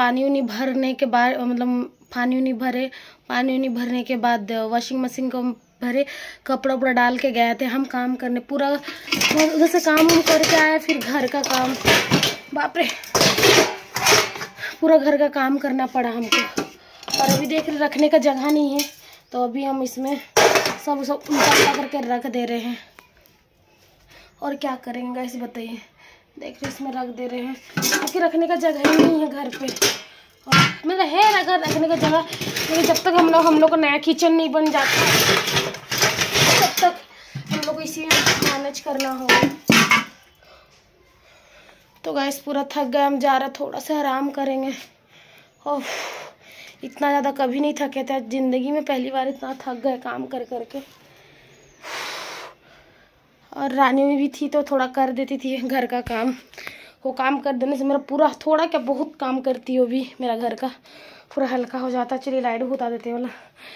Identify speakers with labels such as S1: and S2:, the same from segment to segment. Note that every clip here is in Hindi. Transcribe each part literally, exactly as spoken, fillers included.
S1: पानी उनी भरने के बाद मतलब पानी उनी भरे पानी उनी भरने के बाद वॉशिंग मशीन को भरे, कपड़ा उपड़ा डाल के गए थे हम काम करने। पूरा उधर से काम उम करके आए, फिर घर का काम, बाप रे पूरा घर का काम करना पड़ा हमको। और अभी देख रहे रखने का जगह नहीं है, तो अभी हम इसमें सब सब उल्टा करके रख दे रहे हैं। और क्या करेंगे गाइस बताइए, देख रहे इसमें रख दे रहे हैं क्योंकि रखने का जगह ही नहीं है घर पे। और मेरा है ना घर रखने का जगह, लेकिन जब तक हम लोग हम लोग का नया किचन नहीं बन जाता तब तक हम लोग को इसी में मैनेज करना होगा। तो गाइस पूरा थक गए, हम जा रहे, थोड़ा सा आराम करेंगे। ओह इतना ज़्यादा कभी नहीं थके थे, ज़िंदगी में पहली बार इतना थक गए काम कर करके। और रानी में भी थी तो थोड़ा कर देती थी घर का काम, वो काम कर देने से मेरा पूरा थोड़ा क्या बहुत काम करती हो भी मेरा घर का पूरा हल्का हो जाता। चलिए लाइट बता देते वाला।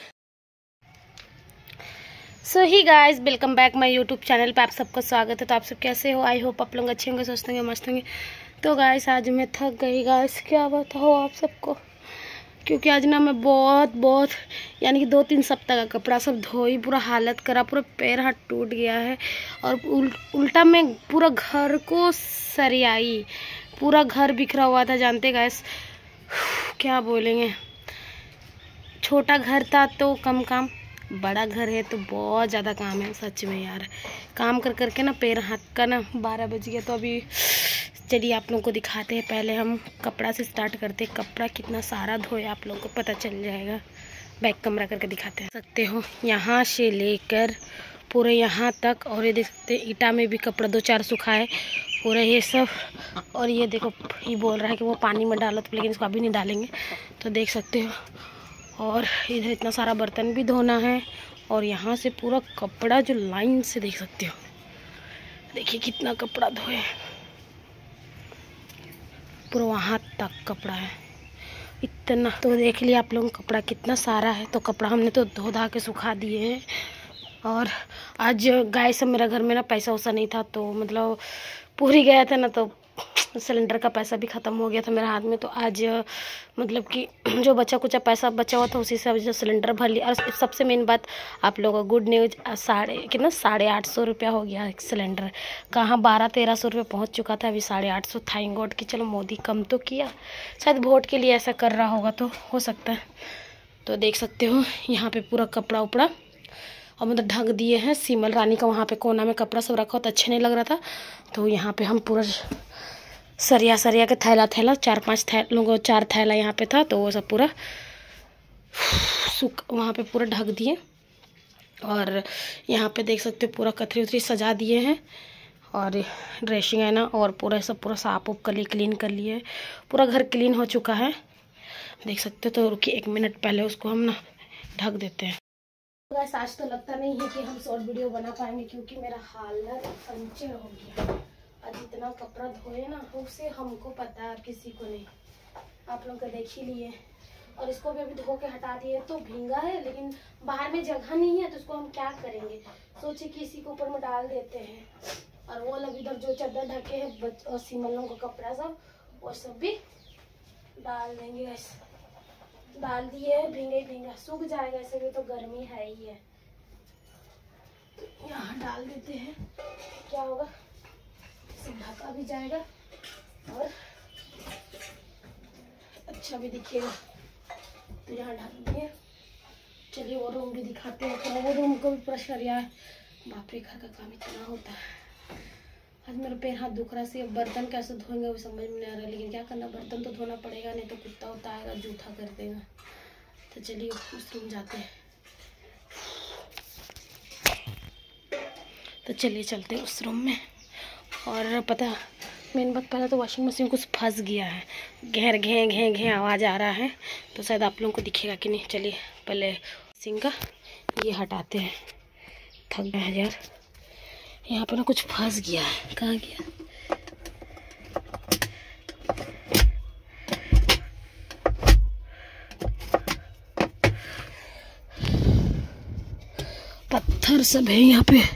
S1: So hi guys welcome back my YouTube channel पे आप सबका स्वागत है। तो आप सब कैसे हो? आई होप आप लोग अच्छे होंगे, स्वस्थ होंगे, मस्त होंगे। तो गाइस आज मैं थक गई गाइस, क्या बताओ आप सबको, क्योंकि आज ना मैं बहुत बहुत यानी कि दो तीन सप्ताह का कपड़ा सब धोई, पूरा हालत करा, पूरा पैर हाथ टूट गया है। और उल, उल्टा मैं पूरा घर को सरियाई, पूरा घर बिखरा हुआ था। जानते गाइस क्या बोलेंगे, छोटा घर था तो कम काम, बड़ा घर है तो बहुत ज़्यादा काम है सच में यार। काम कर करके ना पैर हाथ का ना बारह बज गया। तो अभी चलिए आप लोगों को दिखाते हैं, पहले हम कपड़ा से स्टार्ट करते हैं। कपड़ा कितना सारा धोया आप लोगों को पता चल जाएगा, बैक कमरा करके दिखाते हैं। सकते हो यहाँ से लेकर पूरे यहाँ तक, और ये देख सकते हैं ईटा में भी कपड़ा दो चार सुखाए पूरा ये सब। और ये देखो ये बोल रहा है कि वो पानी में डालो, तो लेकिन इसको अभी नहीं डालेंगे, तो देख सकते हो। और इधर इतना सारा बर्तन भी धोना है। और यहाँ से पूरा कपड़ा जो लाइन से देख सकते हो, देखिए कितना कपड़ा धोए, पूरा वहाँ तक कपड़ा है इतना। तो देख लिया आप लोगों कपड़ा कितना सारा है। तो कपड़ा हमने तो धो धा के सुखा दिए हैं। और आज गाय सब मेरा घर में ना पैसा वैसा नहीं था, तो मतलब पूरी गया था ना, तो सिलेंडर का पैसा भी ख़त्म हो गया था मेरे हाथ में। तो आज मतलब कि जो बचा कुचा पैसा बचा हुआ था उसी से जो सिलेंडर भर लिया। और सबसे मेन बात आप लोगों को गुड न्यूज़, साढ़े कितना साढ़े आठ सौ रुपया हो गया एक सिलेंडर, कहाँ बारह तेरह सौ रुपये पहुँच चुका था, अभी साढ़े आठ सौ। थैंक गॉड कि चलो मोदी कम तो किया, शायद वोट के लिए ऐसा कर रहा होगा, तो हो सकता है। तो देख सकते हो यहाँ पर पूरा कपड़ा उपड़ा और मतलब ढक दिए हैं। सिमल रानी का वहाँ पे कोना में कपड़ा सब रखा हो तो अच्छा नहीं लग रहा था, तो यहाँ पे हम पूरा सरिया सरिया के थैला थैला चार पांच थैलों चार थैला यहाँ पे था, तो वो सब पूरा सूख वहाँ पे पूरा ढक दिए। और यहाँ पे देख सकते हो पूरा कथरी उथरी सजा दिए हैं। और ड्रेसिंग है ना, और पूरा सब पूरा साफ उप कर लिए, क्लीन कर लिए, पूरा घर क्लीन हो चुका है देख सकते हो। तो रुकिए एक मिनट, पहले उसको हम ना ढक देते हैं। गाइस आज तो लगता नहीं है कि हम शॉर्ट वीडियो बना पाएंगे, क्योंकि मेरा हालत पंचर हो गया। आज इतना कपड़ा धोए ना, उसे हमको पता है, किसी को नहीं, आप लोग का देख ही लिए। और इसको भी अभी धो के हटा दिए, तो भींगा है लेकिन बाहर में जगह नहीं है, तो इसको हम क्या करेंगे, सोचे कि इसी के ऊपर में डाल देते हैं। और वो लोग इधर जो चादर ढके हैं और सिमलों का कपड़ा सब, वो सब भी डाल देंगे। ऐसे डाल दिए है, भींगे भींगा सूख जाएगा, ऐसे भी तो गर्मी है ही है। तो यहाँ डाल देते हैं, क्या होगा, ढका भी जाएगा और अच्छा भी दिखेगा। तो यहाँ ढक दिए। चलिए वो रूम भी दिखाते हैं, तो वो रूम को भी पूरा सरिया है। बाप रे घर का काम इतना होता है। आज मेरा पैर हाथ दुख रहा है, बर्तन कैसे धोएंगे वो समझ में नहीं आ रहा, लेकिन क्या करना, बर्तन तो धोना पड़ेगा, नहीं तो कुत्ता होता आएगा जूठा कर देगा। तो चलिए उस रूम जाते हैं। तो चलिए चलते हैं उस रूम में। और पता मेन बात, पहले तो वॉशिंग मशीन कुछ फंस गया है, घेर घें घें घें आवाज़ आ रहा है, तो शायद आप लोगों को दिखेगा कि नहीं। चलिए पहले मशीन का ये हटाते हैं, थक गए यार। यहाँ पर ना कुछ फंस गया है, कहाँ गया, पत्थर सब है यहाँ पे,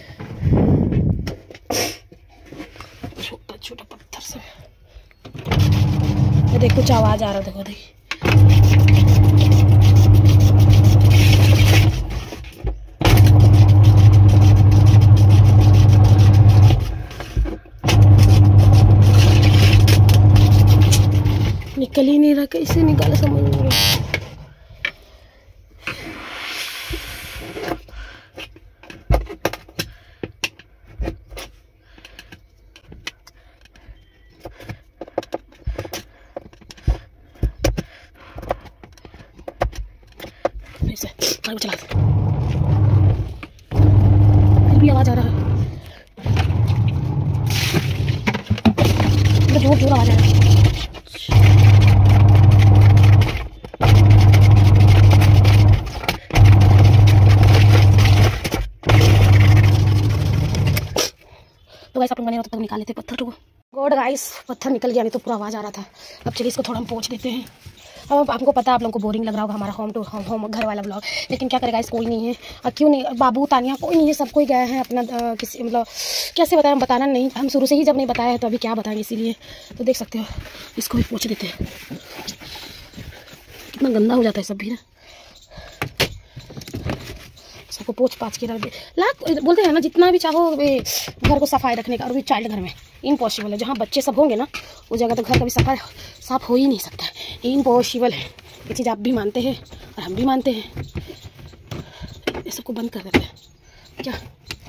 S1: छोटा छोटा पत्थर सब। देखो कुछ आवाज़ आ रहा है, देखो देखिए। निकल ही नहीं रहा, कैसे निकाला समझ नहीं रहा। वो चला फिर भी आवाज आ रहा है, जोर जोर आवाज आ रहा है। तो गाइस आप लोग बने तब तक निकाल लेते पत्थर को। गॉड गाइस पत्थर निकल गया, नहीं तो पूरा आवाज आ रहा था। अब चलिए इसको थोड़ा हम पोंछ देते हैं। अब आपको पता है, आप लोगों को बोरिंग लग रहा होगा हमारा होम टू होम होम घर वाला ब्लॉग, लेकिन क्या करेगा, इस कोई नहीं है। और क्यों नहीं, बाबू तानिया कोई नहीं है, सब कोई गए हैं अपना आ, किसी मतलब कैसे बताएं, हम बताना नहीं, हम शुरू से ही जब नहीं बताया है तो अभी क्या बताएंगे, इसीलिए। तो देख सकते हो, इसको भी पोंछ देते हैं। कितना गंदा हो जाता है सब भी ना, सबको पोंछ पाछ के रख दे। लाख बोलते हैं ना, जितना भी चाहो घर को सफाई रखने का, और भी चाइल्ड घर में इम्पॉसिबल है। जहाँ बच्चे सब होंगे ना, उस जगह तो घर कभी सफाई साफ हो ही नहीं सकता, इम्पॉसिबल है। ये चीज़ आप भी मानते हैं और हम भी मानते हैं। ये सबको बंद कर देते हैं क्या।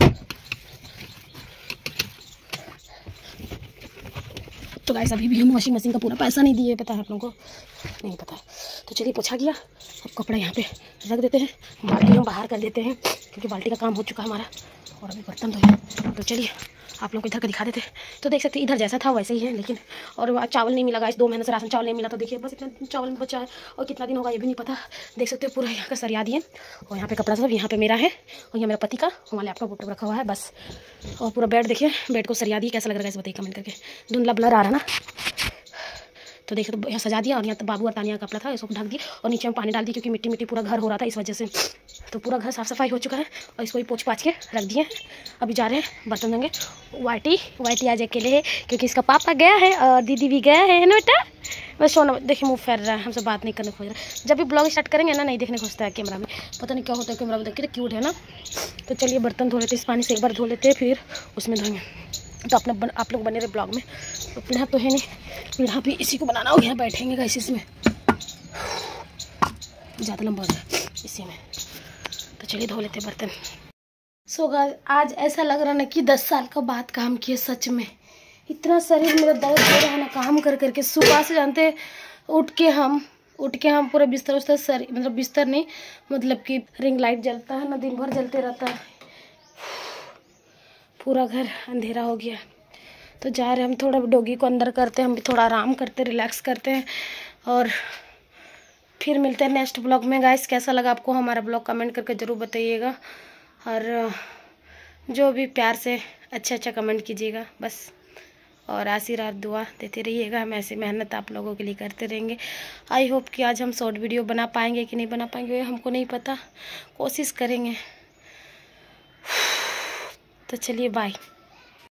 S1: तो गाइस अभी भी हम वॉशिंग मशीन का पूरा पैसा नहीं दिए, पता है आप लोगों को, नहीं पता है। तो चलिए पोछा गया, अब कपड़ा यहाँ पे रख देते हैं, बाल्टी हम बाहर कर देते हैं क्योंकि बाल्टी का काम हो चुका है हमारा, और अभी बर्तन धोए। तो चलिए आप लोग को इधर का दिखा देते हैं। तो देख सकते हैं इधर जैसा था वैसे ही है, लेकिन और चावल नहीं मिला गाइस, दो महीने से राशन चावल नहीं मिला। तो देखिए बस इतना चावल बचा है, और कितना दिन होगा ये भी नहीं पता। देख सकते हो पूरा यहाँ का सरिया दिए, और यहाँ पे कपड़ा सब यहाँ पे मेरा है, और यहाँ मेरा पति का, वहाँ लैपटॉप वोपटॉप रखा हुआ है बस। और पूरा बेड देखिए, बेड को सरिया दिए, कैसा लग रहा है बताइए कमेंट करके। धुंधला ब्लर आ रहा ना, तो देखिए तो यहाँ सजा दिया, और यहाँ तो बाबू और तानिया का कपड़ा था, इसको ढक दी, और नीचे में पानी डाल दी क्योंकि मिट्टी मिट्टी पूरा घर हो रहा था इस वजह से। तो पूरा घर साफ सफाई हो चुका है, और इसको भी पोंछ पाछ के रख दिए हैं। अभी जा रहे हैं बर्तन देंगे। वाइटी वाइटी आज अकेले है क्योंकि इसका पापा गया है और दीदी भी गया है ना बेटा। बस सोना देखिए मुँह फेर रहा है, हमसे बात नहीं करने खोज रहा है। जब भी ब्लॉग स्टार्ट करेंगे ना, नहीं देखने खोजता है कैमरा में, पता नहीं क्या होता है कैमरा में देख के, क्यूट है ना। तो चलिए बर्तन धो लेते, इस पानी से एक बार धो लेते फिर उसमें धोएंगे। तो अपने बन, आप लोग बने रहे ब्लॉग में। तो पीढ़ा तो है नहीं, पीढ़ा भी इसी को बनाना हो गया, बैठेंगे गाइस इसमें, ज़्यादा लंबा हो जाए इसी में। तो चलिए धो लेते बर्तन। सो गाइस आज ऐसा लग रहा ना कि दस साल का बाद काम किए, सच में इतना शरीर मेरा दर्द हो रहा है ना काम कर करके। सुबह से जानते उठ के हम उठ के हम पूरा बिस्तर उस्तर सर मतलब बिस्तर नहीं मतलब कि रिंग लाइट जलता है ना, दिन भर जलते रहता है, पूरा घर अंधेरा हो गया। तो जा रहे हम थोड़ा डॉगी को अंदर करते हैं, हम भी थोड़ा आराम करते रिलैक्स करते हैं, और फिर मिलते हैं नेक्स्ट ब्लॉग में। गाइस कैसा लगा आपको हमारा ब्लॉग कमेंट करके ज़रूर बताइएगा, और जो भी प्यार से अच्छा अच्छा कमेंट कीजिएगा बस, और आशीर्वाद दुआ देते रहिएगा। हम ऐसे मेहनत आप लोगों के लिए करते रहेंगे। आई होप कि आज हम शॉर्ट वीडियो बना पाएंगे कि नहीं बना पाएंगे हमको नहीं पता, कोशिश करेंगे। तो चलिए बाय।